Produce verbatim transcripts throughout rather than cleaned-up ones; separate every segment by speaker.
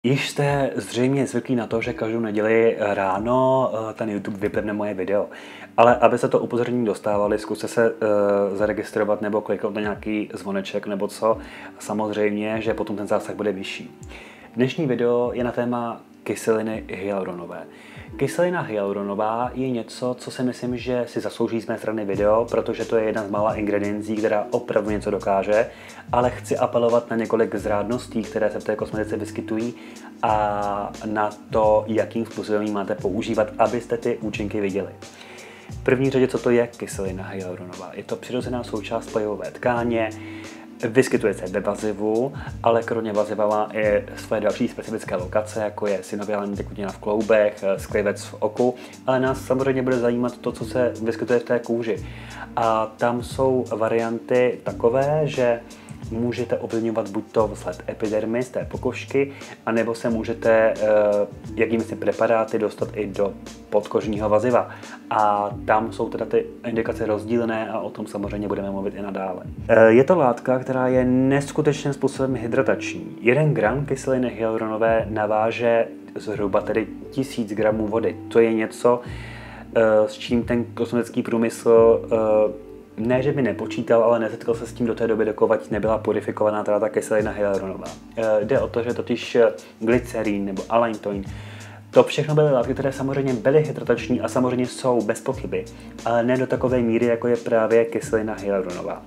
Speaker 1: Již jste zřejmě zvyklí na to, že každou neděli ráno ten YouTube vypne moje video. Ale aby se to upozornění dostávali, zkuste se uh, zaregistrovat nebo kliknout na nějaký zvoneček nebo co. Samozřejmě, že potom ten zásah bude vyšší. Dnešní video je na téma kyseliny hyaluronové. Kyselina hyaluronová je něco, co si myslím, že si zaslouží z mé strany video, protože to je jedna z mála ingrediencí, která opravdu něco dokáže, ale chci apelovat na několik zrádností, které se v té kosmetice vyskytují a na to, jakým způsobem ji máte používat, abyste ty účinky viděli. V první řadě, co to je kyselina hyaluronová? Je to přirozená součást plejové tkáně, vyskytuje se ve vazivu, ale kromě vaziva má i své další specifické lokace, jako je synoviální tekutina v kloubech, sklivec v oku, ale nás samozřejmě bude zajímat to, co se vyskytuje v té kůži. A tam jsou varianty takové, že můžete ovlivňovat buď to vzhled epidermis, té pokožky, anebo se můžete uh, jakýmisi preparáty dostat i do podkožního vaziva. A tam jsou teda ty indikace rozdílné a o tom samozřejmě budeme mluvit i nadále. Uh, je to látka, která je neskutečným způsobem hydratační. jeden gram kyseliny hyaluronové naváže zhruba tedy tisíc gramů vody. To je něco, uh, s čím ten kosmetický průmysl uh, ne, že by nepočítal, ale nesetkal se s tím do té doby, dokud nebyla purifikovaná teda ta kyselina hyaluronová. E, jde o to, že totiž glycerín nebo allantoin, to všechno byly látky, které samozřejmě byly hydratační a samozřejmě jsou bez pochyby, ale ne do takové míry, jako je právě kyselina hyaluronová.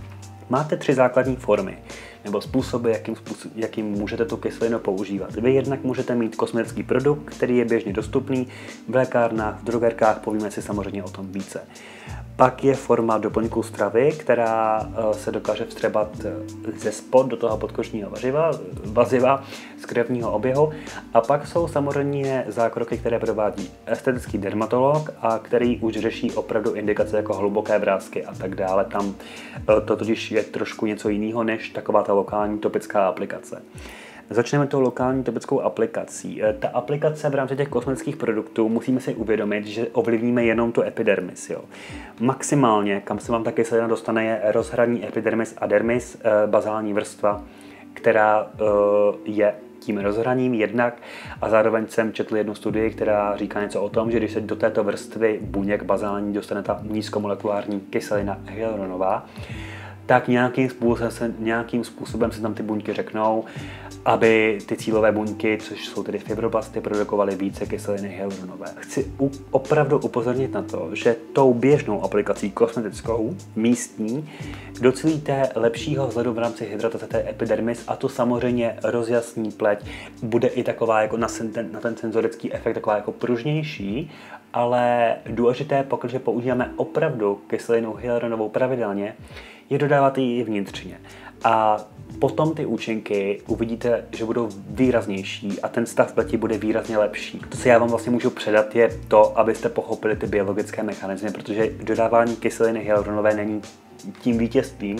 Speaker 1: Máte tři základní formy, nebo způsoby, jakým, způsob, jakým můžete tu kyselinu používat. Vy jednak můžete mít kosmetický produkt, který je běžně dostupný v lékárnách, v drogerkách, povíme si samozřejmě o tom více. Pak je forma doplňku stravy, která se dokáže vstřebat ze spod do toho podkožního vaziva, vaziva z krevního oběhu. A pak jsou samozřejmě zákroky, které provádí estetický dermatolog a který už řeší opravdu indikace jako hluboké vrásky a tak dále. Tam to totiž je trošku něco jiného než taková ta lokální topická aplikace. Začneme tou lokální topickou aplikací. Ta aplikace v rámci těch kosmetických produktů musíme si uvědomit, že ovlivníme jenom tu epidermis. Jo. Maximálně, kam se vám ta kyselina dostane, je rozhraní epidermis a dermis, bazální vrstva, která je tím rozhraním jednak a zároveň jsem četl jednu studii, která říká něco o tom, že když se do této vrstvy buněk bazální dostane ta nízkomolekulární kyselina hyaluronová, tak nějakým způsobem, se, nějakým způsobem se tam ty buňky řeknou, aby ty cílové buňky, což jsou tedy fibroblasty, produkovaly více kyseliny hyaluronové. Chci u, opravdu upozornit na to, že tou běžnou aplikací kosmetickou, místní, docílíte lepšího vzhledu v rámci hydratace té epidermis a to samozřejmě rozjasní pleť. Bude i taková jako na, ten, na ten senzorický efekt taková jako pružnější, ale důležité, pokud používáme opravdu kyselinu hyaluronovou pravidelně, je dodávat ji i vnitřně. A potom ty účinky uvidíte, že budou výraznější a ten stav pleti bude výrazně lepší. To, co já vám vlastně můžu předat, je to, abyste pochopili ty biologické mechanismy, protože dodávání kyseliny hyaluronové není tím vítězstvím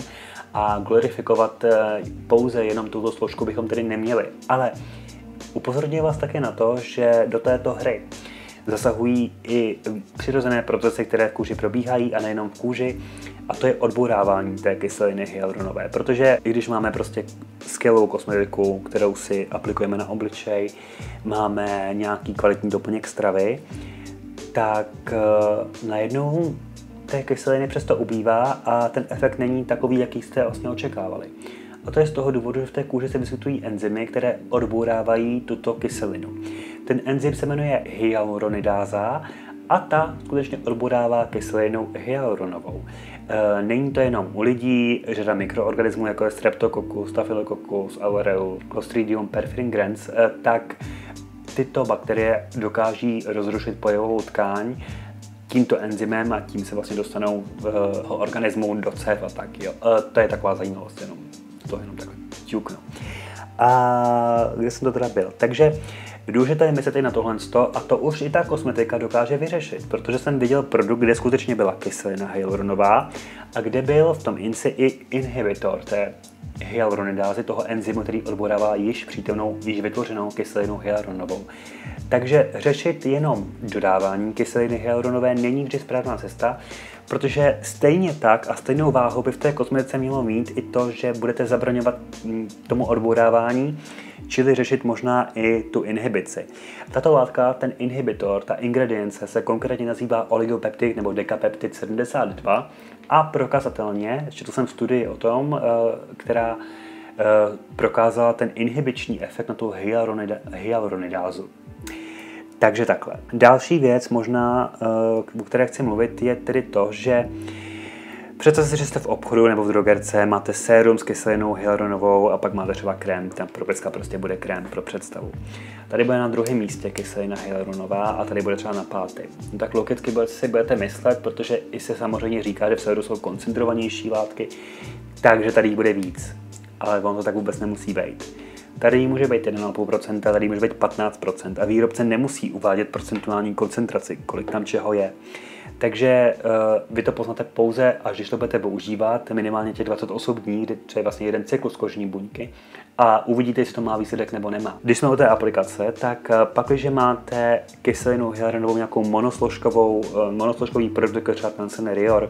Speaker 1: a glorifikovat pouze jenom tuto složku bychom tedy neměli. Ale upozorňuji vás také na to, že do této hry zasahují i přirozené procesy, které v kůži probíhají a nejenom v kůži, a to je odbourávání té kyseliny hyaluronové, protože i když máme prostě skvělou kosmetiku, kterou si aplikujeme na obličej, máme nějaký kvalitní doplněk stravy, tak uh, najednou té kyseliny přesto ubývá a ten efekt není takový, jaký jste vlastně očekávali. A to je z toho důvodu, že v té kůži se vyskytují enzymy, které odbourávají tuto kyselinu. Ten enzym se jmenuje hyaluronidáza a ta skutečně odbourává kyselinu hyaluronovou. E, není to jenom u lidí, řada mikroorganismů, jako je Streptococcus, Staphylococcus aureus, Clostridium perfringens, e, tak tyto bakterie dokáží rozrušit plejovou tkáň tímto enzymem a tím se vlastně dostanou e, organismu do cév a tak. Jo. E, to je taková zajímavost, jenom to jenom takhle ťuknu. A kde jsem to teda byl? Takže důležité je myslet i na tohle a to už i ta kosmetika dokáže vyřešit, protože jsem viděl produkt, kde skutečně byla kyselina hyaluronová a kde byl v tom inci i inhibitor té hyaluronidázy, toho enzymu, který odbourává již přítomnou, již vytvořenou kyselinu hyaluronovou. Takže řešit jenom dodávání kyseliny hyaluronové není vždy správná cesta, protože stejně tak a stejnou váhu by v té kosmetice mělo mít i to, že budete zabraňovat tomu odbourávání, čili řešit možná i tu inhibici. Tato látka, ten inhibitor, ta ingredience se konkrétně nazývá oligopeptid nebo dekapeptid sedmdesát dva a prokazatelně, četl jsem studii o tom, která prokázala ten inhibiční efekt na tu hyaluronidázu. Takže takhle. Další věc možná, o které chci mluvit, je tedy to, že představte si, že jste v obchodu nebo v drogerce, máte sérum s kyselinou hyaluronovou a pak máte třeba krém, tam pro pecka prostě bude krém pro představu. Tady bude na druhém místě kyselina hyaluronová a tady bude třeba na pátém. No tak logicky si budete myslet, protože i se samozřejmě říká, že v séru jsou koncentrovanější látky, takže tady bude víc. Ale on to tak vůbec nemusí být. Tady může být jedna celá pět procenta, tady může být patnáct procent a výrobce nemusí uvádět procentuální koncentraci, kolik tam čeho je. Takže uh, vy to poznáte pouze, až když to budete používat, minimálně těch dvacet osm dní, kdy to je vlastně jeden cyklus kožní buňky a uvidíte, jestli to má výsledek nebo nemá. Když jsme u té aplikace, tak uh, pak, když máte kyselinu hyaluronovou nějakou monosložkovou, uh, monosložkový produkt, jako třeba ten Rior,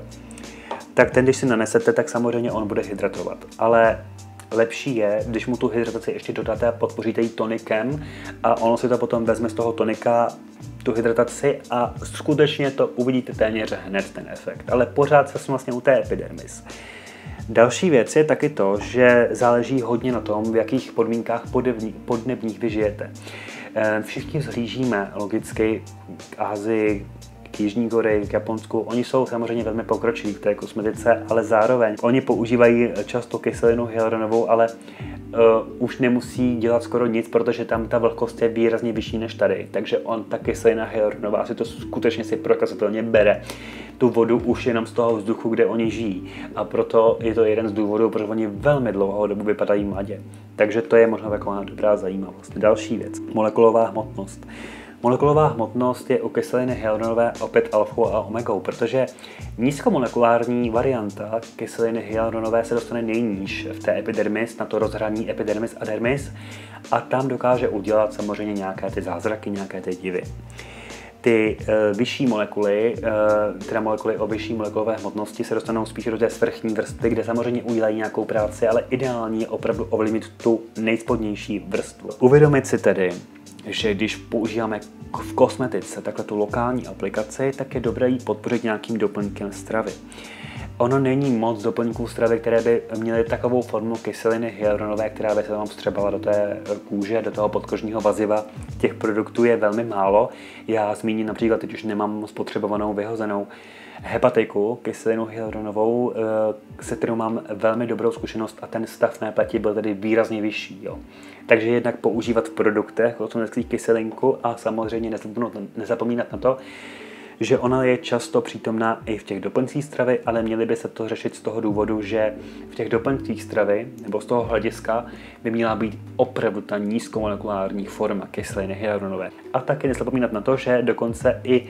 Speaker 1: tak ten, když si nanesete, tak samozřejmě on bude hydratovat. Ale lepší je, když mu tu hydrataci ještě dodáte a podpoříte ji tonikem a ono si to potom vezme z toho tonika tu hydrataci a skutečně to uvidíte téměř hned ten efekt. Ale pořád se vlastně u té epidermis. Další věc je taky to, že záleží hodně na tom, v jakých podmínkách podnebních vy žijete. Všichni vzhlížíme logicky k Asii, k Jižní Koreji, k Japonsku. Oni jsou samozřejmě velmi pokročilí v té kosmetice, ale zároveň oni používají často kyselinu hyaluronovou, ale uh, už nemusí dělat skoro nic, protože tam ta vlhkost je výrazně vyšší než tady. Takže on, ta kyselina hyaluronová si to skutečně si prokazatelně bere tu vodu už jenom z toho vzduchu, kde oni žijí. A proto je to jeden z důvodů, proč oni velmi dlouhou dobu vypadají mladě. Takže to je možná taková dobrá zajímavost. Další věc. Molekulová hmotnost. Molekulová hmotnost je u kyseliny hyaluronové opět alfou a omegou, protože nízkomolekulární varianta kyseliny hyaluronové se dostane nejníž v té epidermis, na to rozhraní epidermis a dermis a tam dokáže udělat samozřejmě nějaké ty zázraky, nějaké ty divy. Ty e, vyšší molekuly, e, teda molekuly o vyšší molekulové hmotnosti se dostanou spíš do té svrchní vrstvy, kde samozřejmě udělají nějakou práci, ale ideální je opravdu ovlivnit tu nejspodnější vrstvu. Uvědomit si tedy, že když používáme v kosmetice takhle tu lokální aplikaci, tak je dobré ji podpořit nějakým doplňkem stravy. Ono není moc doplňků stravy, které by měly takovou formu kyseliny hyaluronové, která by se vám vstřebala do té kůže, do toho podkožního vaziva. Těch produktů je velmi málo. Já zmíním například, teď už nemám spotřebovanou vyhozenou hepatiku, kyselinu hyaluronovou, se kterou mám velmi dobrou zkušenost a ten stav mé pleti byl tedy výrazně vyšší. Jo. Takže jednak používat v produktech kosmetických kyselinku a samozřejmě nezapomínat na to, že ona je často přítomná i v těch doplňcích stravy, ale měli by se to řešit z toho důvodu, že v těch doplňcích stravy, nebo z toho hlediska, by měla být opravdu ta nízkomolekulární forma kyseliny hyaluronové. A taky nezapomínat na to, že dokonce i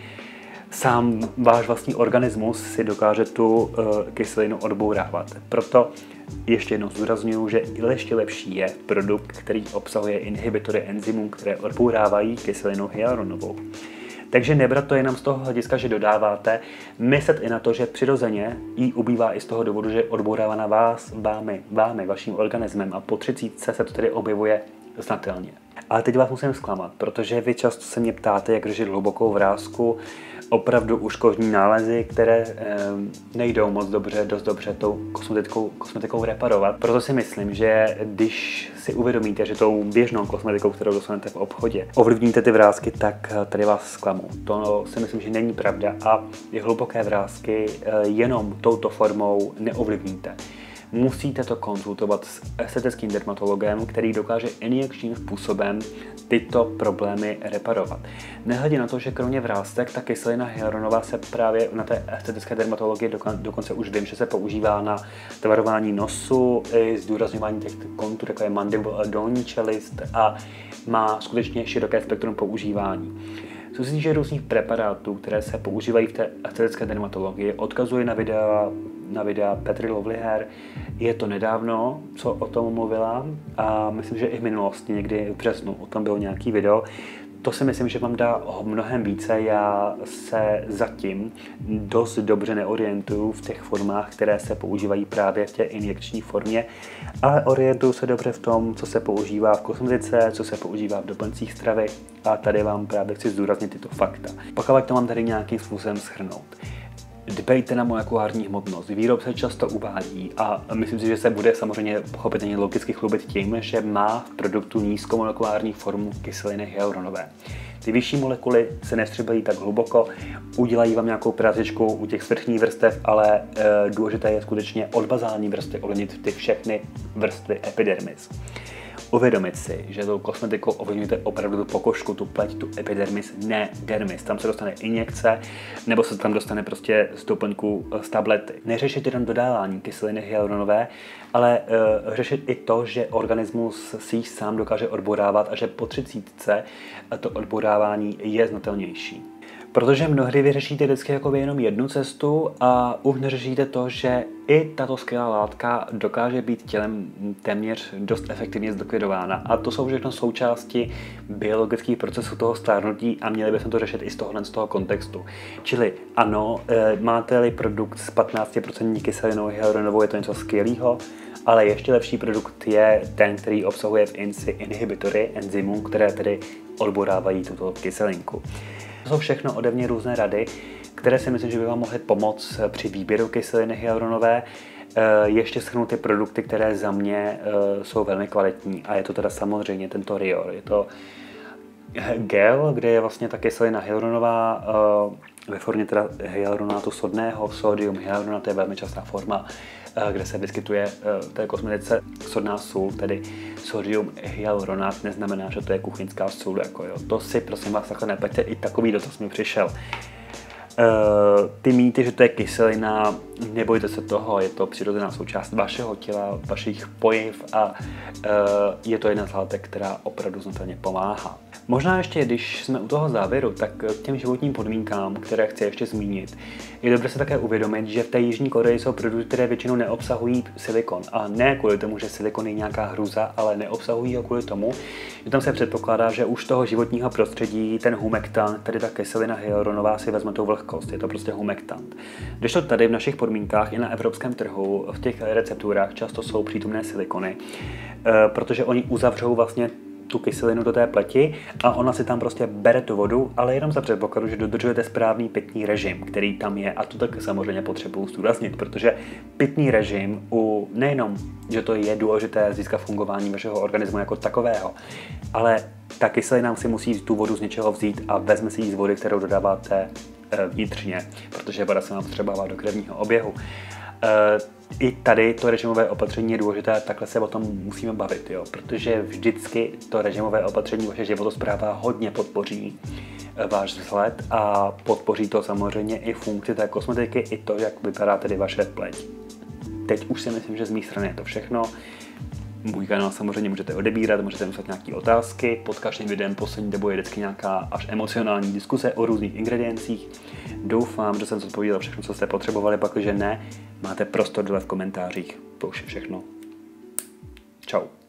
Speaker 1: sám váš vlastní organismus si dokáže tu uh, kyselinu odbourávat. Proto ještě jednou zdůrazňuji, že ještě lepší je produkt, který obsahuje inhibitory enzymů, které odbourávají kyselinu hyaluronovou. Takže nebrat to jenom z toho hlediska, že dodáváte, myslet i na to, že přirozeně jí ubývá i z toho důvodu, že odbourává na vás, vámi, vámi, vaším organismem a po třicítce se to tedy objevuje znatelně. Ale teď vás musím zklamat, protože vy často se mě ptáte, jak řešit hlubokou vrásku, opravdu už kožní nálezy, které e, nejdou moc dobře, dost dobře tou kosmetikou, kosmetikou reparovat. Proto si myslím, že když si uvědomíte, že tou běžnou kosmetikou, kterou dostanete v obchodě, ovlivníte ty vrásky, tak tady vás zklamu. To si myslím, že není pravda a ty hluboké vrásky e, jenom touto formou neovlivníte. Musíte to konzultovat s estetickým dermatologem, který dokáže injekčním způsobem tyto problémy reparovat. Nehledě na to, že kromě vrástek, ta kyselina hyaluronová se právě na té estetické dermatologii dokonce už vím, že se používá na tvarování nosu, i zdůrazňování těch kontur, jako je mandibula, dolní čelist a má skutečně široké spektrum používání. Co se týče různých preparátů, které se používají v té estetické dermatologii, odkazuji na videa, na videa Petry Lovelyhair. Je to nedávno, co o tom mluvila a myslím, že i v minulosti, někdy v březnu, o tom bylo nějaký video. To si myslím, že vám dá mnohem více. Já se zatím dost dobře neorientuju v těch formách, které se používají právě v té injekční formě, ale orientuju se dobře v tom, co se používá v kosmetice, co se používá v doplňcích stravy a tady vám právě chci zdůraznit tyto fakta. Pokud to mám tady nějakým způsobem shrnout. Dbejte na molekulární hmotnost. Výrobce často uvádí a myslím si, že se bude samozřejmě pochopitelně logicky chlubit tím, že má v produktu nízkomolekulární formu kyseliny hyaluronové. Ty vyšší molekuly se nevstřebají tak hluboko, udělají vám nějakou prácičku u těch svrchních vrstev, ale e, důležité je skutečně od bazální vrstvy ovlivnit ty všechny vrstvy epidermis. Uvědomit si, že tou kosmetikou ovlivňujete opravdu tu pokožku, tu pleť, tu epidermis, ne dermis. Tam se dostane injekce, nebo se tam dostane prostě z doplňku z tablety. Neřešit jenom dodávání kyseliny hyaluronové, ale uh, řešit i to, že organismus si ji sám dokáže odborávat a že po třicítce to odborávání je znatelnější. Protože mnohdy vy řešíte vždycky jako jenom jednu cestu a už neřešíte to, že i tato skvělá látka dokáže být tělem téměř dost efektivně zlikvidována. A to jsou všechno součásti biologických procesů toho stárnutí a měli bychom to řešit i z tohohle z toho kontextu. Čili ano, máte-li produkt s patnáct procent kyselinou hyaluronovou, je to něco skvělého, ale ještě lepší produkt je ten, který obsahuje v inci inhibitory enzymů, které tedy odborávají tuto kyselinku. To jsou všechno ode mě různé rady, které si myslím, že by vám mohly pomoct při výběru kyseliny hyaluronové. Ještě shrnu ty produkty, které za mě jsou velmi kvalitní a je to teda samozřejmě tento Rior. Je to gel, kde je vlastně ta kyselina hyaluronová ve formě teda hyaluronátu sodného, sodium hyaluronát, to je velmi častá forma, kde se vyskytuje v té kosmetice sodná sůl, tedy sodium hyaluronát, neznamená, že to je kuchyňská sůl, jako jo. To si prosím vás takhle nepleťte, i takový dotaz mi přišel. Uh, ty mýty, že to je kyselina, nebojte se toho, je to přirozená součást vašeho těla, vašich pojiv a uh, je to jedna z látek, která opravdu znatelně pomáhá. Možná ještě, když jsme u toho závěru, tak k těm životním podmínkám, které chci ještě zmínit, je dobré se také uvědomit, že v té Jižní Koreji jsou produkty, které většinou neobsahují silikon. A ne kvůli tomu, že silikon je nějaká hruza, ale neobsahují ho kvůli tomu, že tam se předpokládá, že už toho životního prostředí ten humektant, tedy ta kyselina hyaluronová, si vezme tou vlhkost. Je to prostě humektant. Když to tady v našich podmínkách i na evropském trhu, v těch recepturách často jsou přítomné silikony, protože oni uzavřou vlastně tu kyselinu do té pleti a ona si tam prostě bere tu vodu, ale jenom za předpokladu, že dodržujete správný pitný režim, který tam je, a to tak samozřejmě potřebuji zdůraznit, protože pitný režim u nejenom, že to je důležité získat fungování vašeho organismu jako takového, ale ta kyselina si musí tu vodu z něčeho vzít a vezme si ji z vody, kterou dodáváte vnitřně, protože voda se nám potřebává do krevního oběhu. I tady to režimové opatření je důležité, takhle se o tom musíme bavit, jo? Protože vždycky to režimové opatření vaše životospráva hodně podpoří váš vzhled a podpoří to samozřejmě i funkci té kosmetiky, i to, jak vypadá tedy vaše pleť. Teď už si myslím, že z mé strany je to všechno. Můj kanál samozřejmě můžete odebírat, můžete myslet nějaké otázky. Pod každým videem poslední dobou je vždycky nějaká až emocionální diskuse o různých ingrediencích. Doufám, že jsem zodpověděl všechno, co jste potřebovali, pakliže ne, máte prostor dole v komentářích. To už je všechno. Čau.